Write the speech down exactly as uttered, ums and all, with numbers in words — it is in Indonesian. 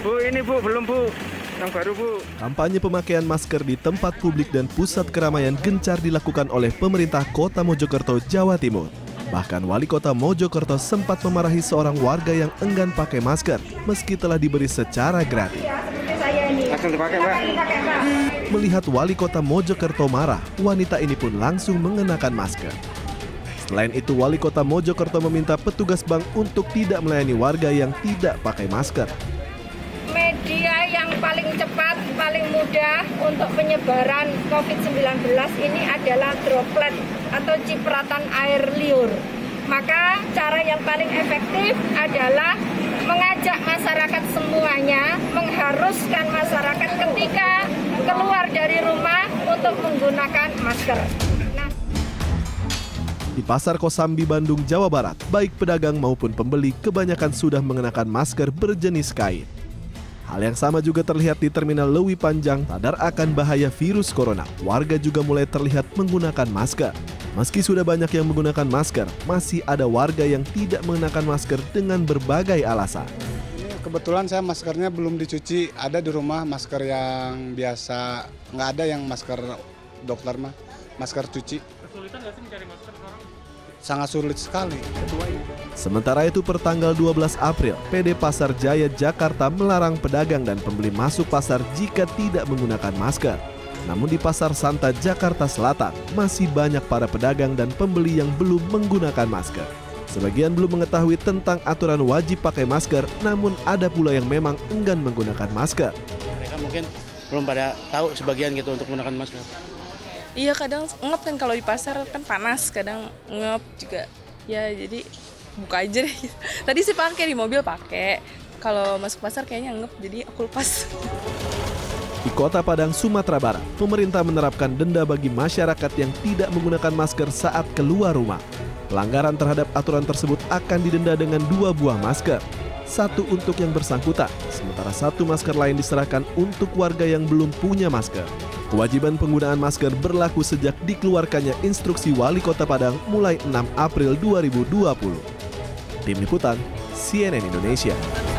Bu, ini Bu, belum Bu. Yang baru Bu. Kampanye pemakaian masker di tempat publik dan pusat keramaian gencar dilakukan oleh pemerintah Kota Mojokerto, Jawa Timur. Bahkan Wali Kota Mojokerto sempat memarahi seorang warga yang enggan pakai masker meski telah diberi secara gratis. Langsung dipakai, Mbak. Melihat Wali Kota Mojokerto marah, wanita ini pun langsung mengenakan masker. Selain itu, Wali Kota Mojokerto meminta petugas bank untuk tidak melayani warga yang tidak pakai masker. Media yang paling cepat, paling mudah untuk penyebaran covid sembilan belas ini adalah droplet atau cipratan air liur. Maka cara yang paling efektif adalah mengajak masyarakat semuanya, mengharuskan masyarakat ketika keluar dari rumah untuk menggunakan masker. Nah. Di Pasar Kosambi, Bandung, Jawa Barat, baik pedagang maupun pembeli kebanyakan sudah mengenakan masker berjenis kain. Hal yang sama juga terlihat di Terminal Lewi Panjang. Sadar akan bahaya virus corona, warga juga mulai terlihat menggunakan masker. Meski sudah banyak yang menggunakan masker, masih ada warga yang tidak mengenakan masker dengan berbagai alasan. Kebetulan saya maskernya belum dicuci, ada di rumah masker yang biasa, nggak ada yang masker dokter mah, masker cuci. Kesulitan nggak sih mencari masker sekarang? Sangat sulit sekali. Sementara itu pertanggal dua belas April, P D Pasar Jaya Jakarta melarang pedagang dan pembeli masuk pasar jika tidak menggunakan masker. Namun di Pasar Santa Jakarta Selatan, masih banyak para pedagang dan pembeli yang belum menggunakan masker. Sebagian belum mengetahui tentang aturan wajib pakai masker, namun ada pula yang memang enggan menggunakan masker. Mereka mungkin belum pada tahu sebagian gitu untuk menggunakan masker. Iya, kadang ngep kan kalau di pasar kan panas, kadang ngep juga. Ya jadi buka aja deh. Tadi sih pakai di mobil pakai. Kalau masuk pasar kayaknya ngep, jadi aku lepas. Di Kota Padang, Sumatera Barat, pemerintah menerapkan denda bagi masyarakat yang tidak menggunakan masker saat keluar rumah. Pelanggaran terhadap aturan tersebut akan didenda dengan dua buah masker. Satu untuk yang bersangkutan, sementara satu masker lain diserahkan untuk warga yang belum punya masker. Kewajiban penggunaan masker berlaku sejak dikeluarkannya instruksi Wali Kota Padang mulai enam April dua ribu dua puluh. Tim Liputan, C N N Indonesia.